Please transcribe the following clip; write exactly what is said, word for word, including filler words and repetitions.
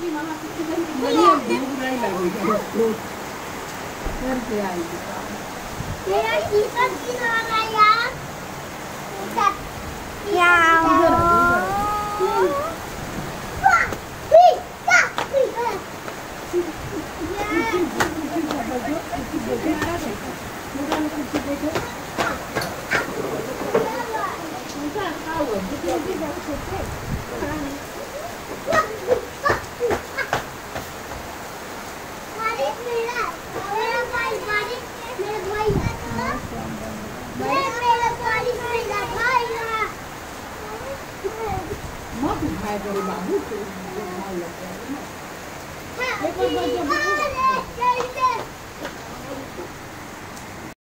बढ़िया भूख नहीं लगेगी घर पे आएगी मेरा टीका की नाम है यार क्या भाई बड़े बाबू को भाई लगता है ना